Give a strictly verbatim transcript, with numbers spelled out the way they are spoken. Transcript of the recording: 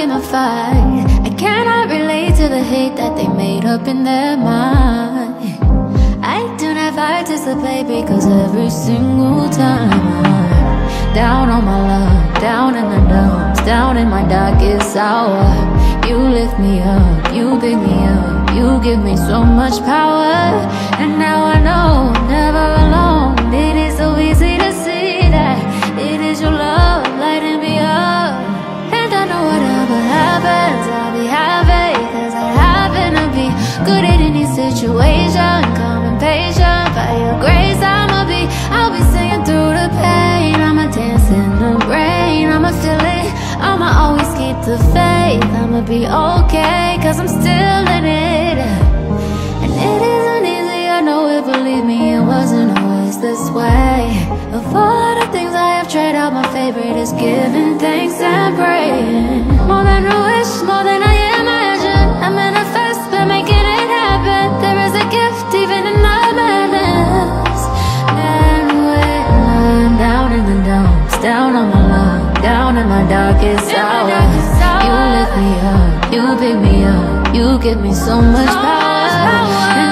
in the fight. I cannot relate to the hate that they made up in their mind. I do not participate because every single time I'm down on my luck, down in the dumps, down in my darkest hour, you lift me up, you pick me up, you give me so much power. And now I know I'm never alone. It is so easy to see that it is your love lighting me up. And I know whatever happens, I'll be happy, cause I happen to be good at any situation, calm and patient. By your grace I'ma be, I'll be singing through the pain. I'ma dance in the rain, I'ma feel it, I'ma always keep the faith. I'ma be okay, cause I'm still in it. And it isn't easy, I know it, believe me, it wasn't always this way. Of all the things I have tried out, my favorite is giving thanks and praying. More than a wish, more than I imagine, I manifest by making it happen. There is a gift even in the madness. And when I'm down in the dumps, down on my luck, down in my darkest hour, you lift me up, you pick me up, you give me so much power.